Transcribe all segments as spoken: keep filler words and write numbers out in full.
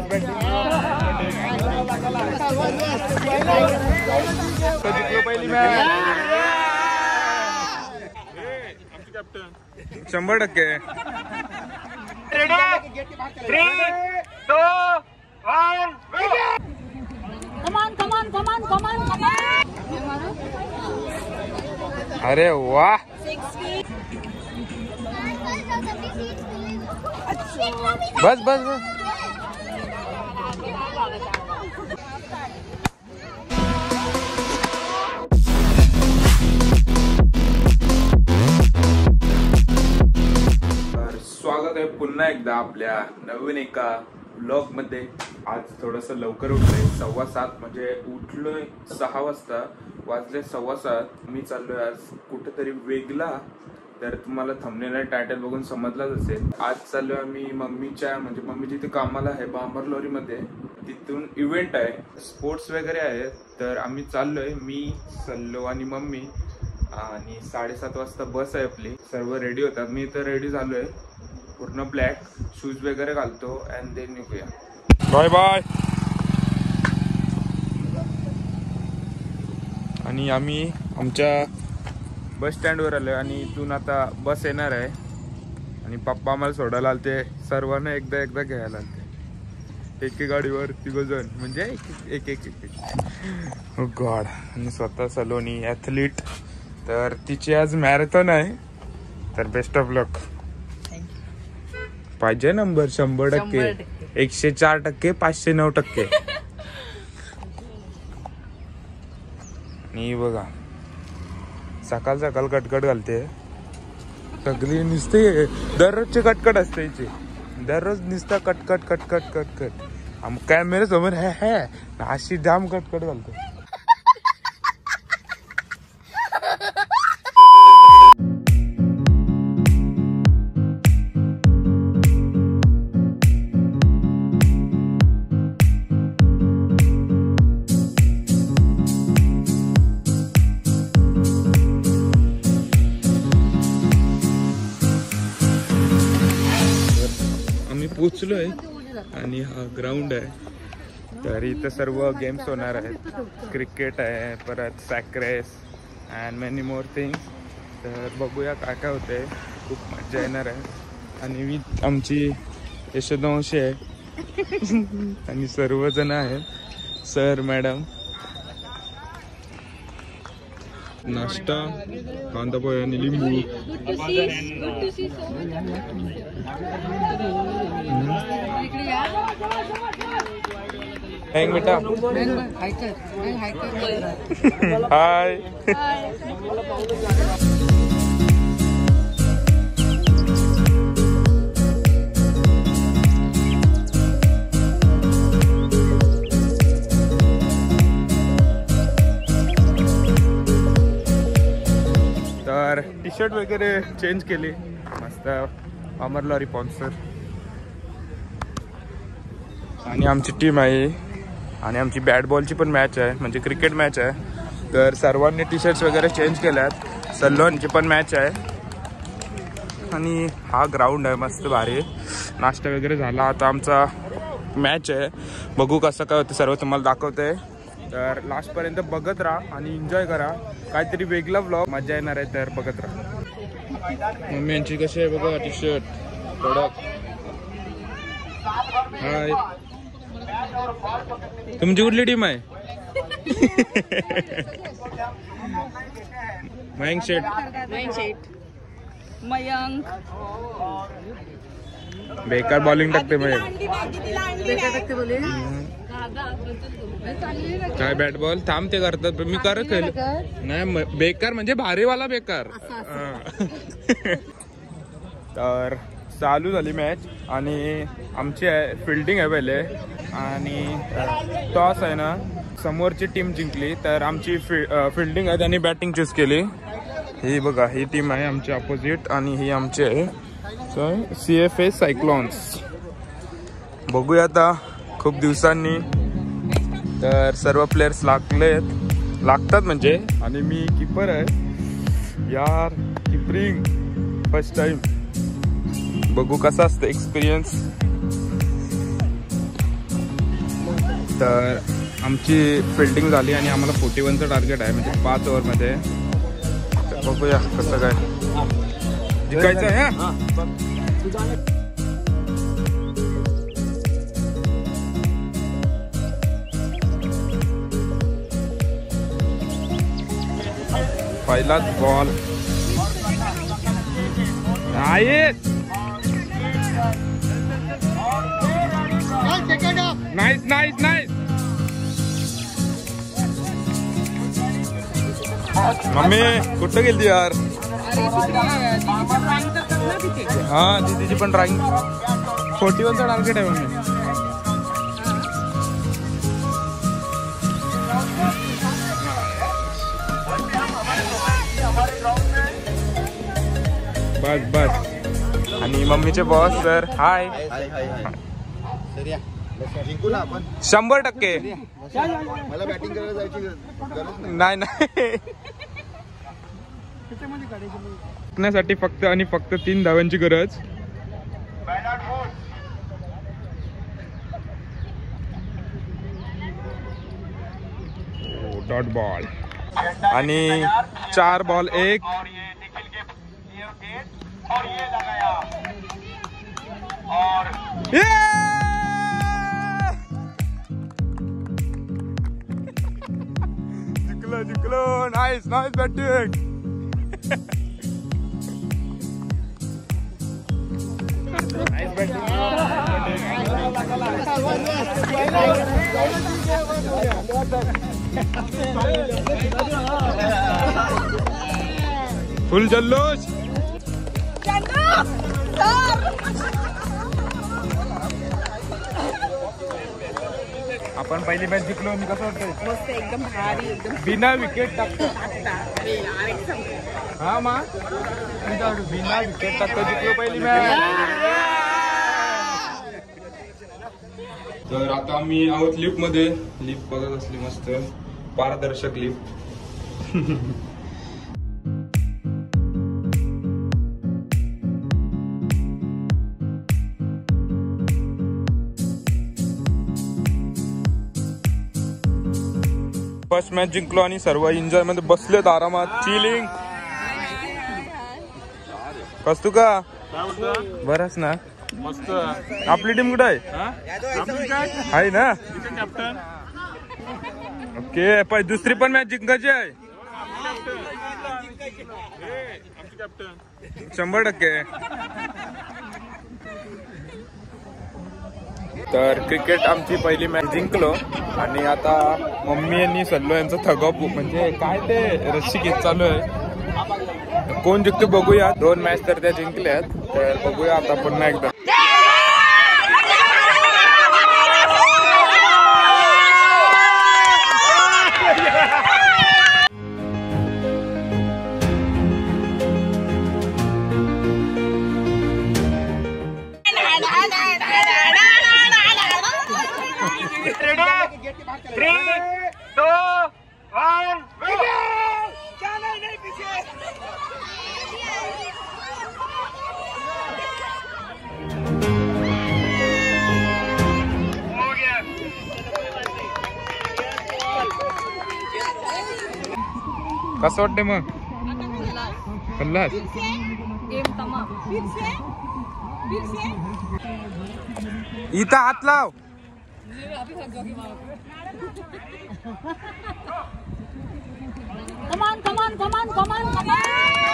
जिंकलो पहिली मॅच. शंभर टक्के. अरे वाह. बस बस बस. स्वागत आहे पुन्हा एकदा आपल्या नवीन एका ब्लॉग मध्ये. आज थोडस लवकर उठलोय, सव्वा सात म्हणजे उठलोय सहा वाजता, वाजले सव्वा सात. मी चाललोय आज कुठेतरी वेगळा. तर तुम्हाला थंबनेल टायटल बघून समजलाच असेल. आज चाललोय आम्ही मम्मीच्या म्हणजे मम्मी जिथे कामाला आहे बांबरलोरी मध्ये, तिथून इव्हेंट आहे, स्पोर्ट्स वगैरे आहे. तर आम्ही चाललोय, मी सल्लो आणि मम्मी. आणि साडेसात वाजता बस आहे आपली. सर्व रेडी होतात, मी तर रेडी झालोय पूर्ण ब्लॅक, शूज वगैरे घालतो अँड देन निघूया. Bye bye. आणि आम्ही आमच्या बस स्टँडवर आलोय आणि इथून आता बस येणार आहे. आणि पप्पा आम्हाला सोडायला आलते, सर्वांना एकदा एकदा घ्यायला आलते, एके गाडीवर तिघ जण, म्हणजे एक एक एक एक गॉड. आणि स्वतः सलोनी ॲथलीट. तर तिची आज मॅरेथॉन आहे, तर बेस्ट ऑफ लक. पाहिजे नंबर शंभर टक्के, एकशे चार टक्के, पाचशे नऊ टक्के. आणि बघा सकाळ सकाळ कटकट घालते सगळी, नुसते दररोजचे कटकट असते हिची, दररोज नुसता कटकट कटकट कटकट. कॅमेरे समोर हे हे अशी जाम कटकट घालते. पोचलोय आणि हा ग्राउंड आहे. तर इथं सर्व गेम्स होणार आहेत, क्रिकेट आहे, परत sack race and many more things. तर बघूया काय काय होते, खूप मजा येणार आहे. आणि मी आमची यशोदंशी आहे आणि सर्वजण आहेत, सर मॅडम. नाश्ता, कांदा पोहे आणि लिंबू. हँग बेटा. हाय. तर टी शर्ट वगैरे चेंज केली मस्त, बांबरलोरी स्पॉन्सर. आणि आमची टीम आहे आणि आमची बॅट बॉलची पण मॅच आहे, म्हणजे क्रिकेट मॅच आहे. तर सर्वांनी टी शर्ट्स वगैरे चेंज केल्यात. सल्लोनची पण मॅच आहे. आणि हा ग्राउंड आहे मस्त भारी. नाश्ता वगैरे झाला, आता आमचा मॅच आहे. बघू कसं काय होतं, सर्व तुम्हाला दाखवते. तर लास्टपर्यंत बघत राहा आणि एन्जॉय करा, काहीतरी वेगळा व्लॉग, मजा येणार आहे. तर बघत राहा. मम्मी यांची कशी आहे बघा टी शर्ट, प्रोडक्ट. हाय. तुमची कुठली टीम आहे? मयंक शेट. मयंक शेट. मयंक बेकार बॉलिंग टाकते मयंक. काय बॅट बॉल थांब ते करतात, मी कर खेळ नाही. बेकार म्हणजे भारीवाला बेकार. तर चालू झाली मॅच आणि आमची आहे फिल्डिंग आहे पहिले. आणि टॉस आहे ना, समोरची टीम जिंकली. तर आमची फि फिल्डिंग आहे, त्यांनी बॅटिंग चूज केली. ही बघा, ही टीम आहे आमची अपोजिट आणि ही आमची आहे सी एफ ए सायक्लॉन्स. बघूया आता खूप दिवसांनी. तर सर्व प्लेयर्स लागलेत, लागतात म्हणजे. आणि मी कीपर आहे यार, कीपरिंग फर्स्ट टाइम. बघू कसा असतं एक्सपिरियन्स. तर आमची फिल्डिंग झाली आणि आम्हाला फोर्टी वनचं टार्गेट आहे, म्हणजे पाच ओव्हरमध्ये. तर बघूया कसं काय जिंकायचं आहे. हा पहिलाच ball nice nice nice. Mummy कुठं गेली यार? हा दीदीची पण ड्रॉइंग फोर्टी वनचा टार्गेट आहे मम्मी. बस बस. आणि मम्मीचे बॉस सर हाय. जिंकू ना आपण शंभर टक्के. मला बॅटिंग करायला जायची गरज नाही नाही जिंकण्यासाठी फक्त आणि फक्त तीन धावांची गरज. डॉट बॉल आणि चार बॉल एक. जिंकलो जिंकलो. Nice nice batting. Nice batting. Full जल्लोष. आपण पहिली मॅच जिंकलो. मी कसं वाटतंय? मस्त एकदम भारी एकदम बिना विकेट टाकता. अरे यार एक हा मा बिना विकेट टाकता जिंकलो पहिली मॅच. तर आता आम्ही आहोत लिफ्ट मध्ये. लिफ्ट बघत असली मस्त पारदर्शक लिफ्ट. फर्स्ट मॅच जिंकलो आणि सर्व एन्जॉय मध्ये बसलेत आरामात चिलिंग. कस तू का बरंच ना. मस्त. आपली टीम कुठे आहे? आहे ना. ओके पण दुसरी पण मॅच जिंकायची आहे शंभर टक्के. तर क्रिकेट आमची पहिली मॅच जिंकलो आणि आता मम्मी यांनी सल्लो यांचा थगाव म्हणजे काय ते रस्सी घेत चालू आहे. कोण जिंकतो बघूया. दोन मॅच तर त्या जिंकल्यात. तर बघूया आता पुन्हा एकदा. कसं वाटतंय मग? खल्लास इथं हात लाव. Come on, come on, come on, come on, come on.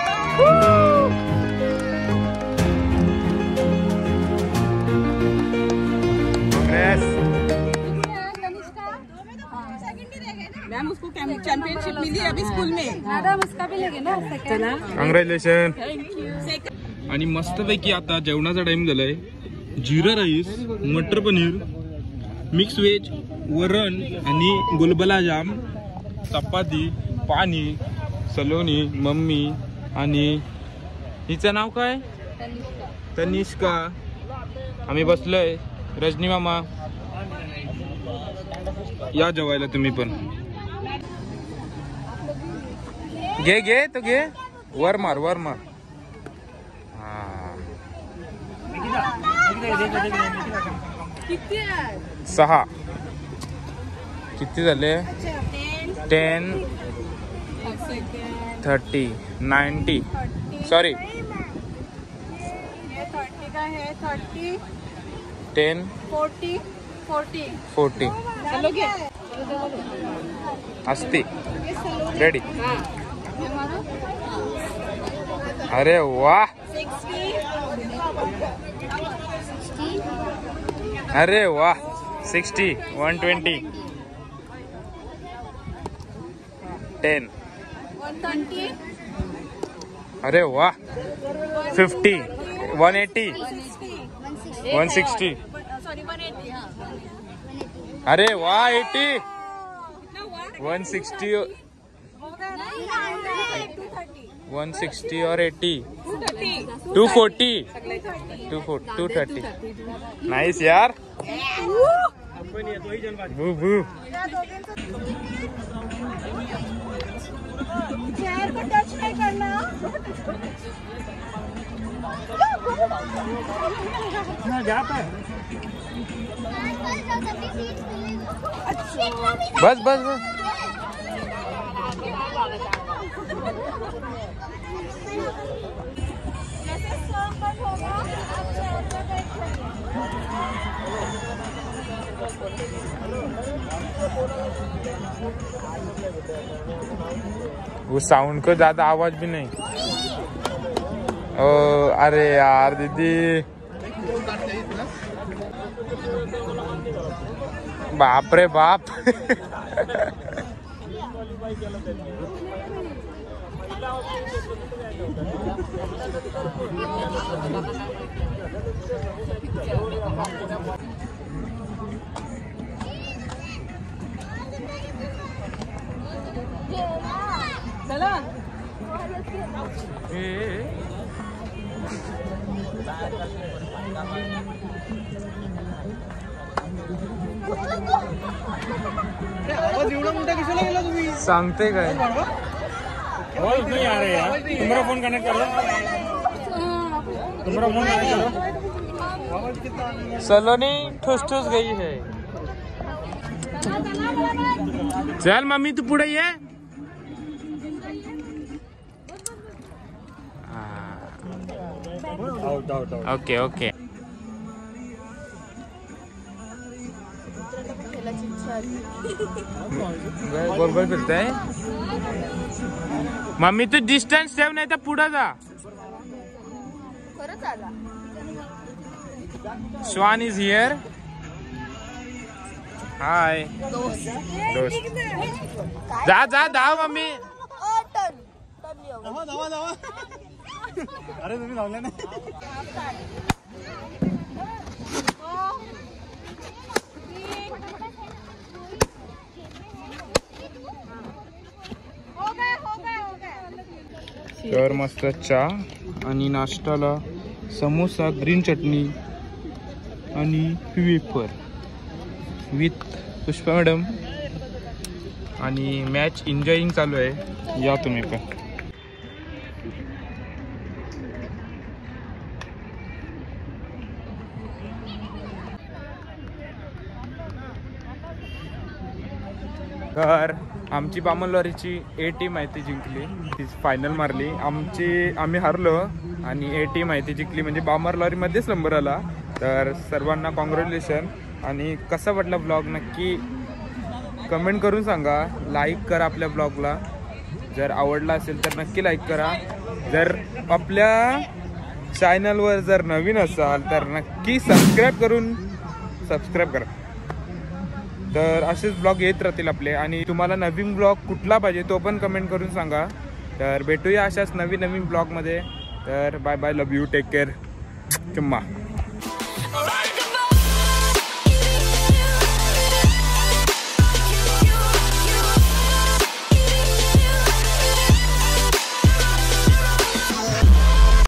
Congrats. Ma'am उसको चैंपियनशिप मिली अभी स्कूल में. मैडम उसका भी लगे ना सेकंड. कॉंग्रॅच्युलेशन. Thank you. आणि मस्तपैकी आता जेवणाचा टाइम झालाय. जिरा राईस, मटर पनीर, मिक्स व्हेज, वरण आणि गुलबला जाम, चपाती, पाणी, सलोनी, मम्मी आणि हिचं नाव काय? तनिष्का. आम्ही बसलोय. रजनी मामा या जेवायला तुम्ही पण. घे घे तो घे. वर मार वर मार. किती आहे? सहा. किती झाले? Ten thirty ninety sorry thirty का है, thirty ten forty forty forty चलोगे? अस्ति रेडी। अरे वाह, अरे वाह, sixty one twenty ten twenty अरे वाह, fifty one eighty one sixty sorry one eighty. अरे वाह, eighty one sixty one sixty और eighty two forty two forty two thirty nice यार। बू बू चेयर को टच नहीं करना। बस बस बस जैसे सॉन्ग बंद होगा आप चेयर पे बैठ जाइए। वो साउंड को ज्यादा आवाज भी नहीं। ओ अरे यार दीदी, बाप रे बाप। चला सांगते काय? नहीं आ रहे यार, तुम्हारा फोन कनेक्ट करो, तुम्हारा फोन कनेक्ट करो। सलोनी ठुस ठुस गई है। चल मम्मी तू पुढे ये। Out out out. Okay okay. गोल गोल फिरताय। मम्मी तू डिस्टन्स ठेव, नाही तर पुढे जा। श्वान इज हियर। हाय दोस्त, जा जा धाव मम्मी। अरे तुम्ही लावले ना। तर मस्त चहा आणि नाश्त्याला समोसा, ग्रीन चटणी आणि वेफर विथ पुष्पा मॅडम आणि मॅच एन्जॉयिंग चालू आहे। या तुम्ही पण। तर आमची बामणवाडीची ए टीम आहे ती जिंकली, ती फायनल मारली। आमची आम्ही हारलो आणि ए टीम आहे ती जिंकली, म्हणजे बामणवाडीमध्येच नंबर आला। तर सर्वांना कॉंग्रॅच्युलेशन। आणि कसा वाटला ब्लॉग नक्की कमेंट करून सांगा। लाईक करा आपल्या ब्लॉगला, जर आवडला असेल तर नक्की लाईक करा। जर आपल्या चॅनलवर जर नवीन असाल तर नक्की सबस्क्राईब करून सबस्क्राईब करा। तर असेच ब्लॉग येत राहतील आपले। आणि तुम्हाला नवीन ब्लॉग कुठला पाहिजे तो पण कमेंट करून सांगा। तर भेटूया अशाच नवीन नवीन ब्लॉगमध्ये। तर bye bye, love you, take care, चुम्मा।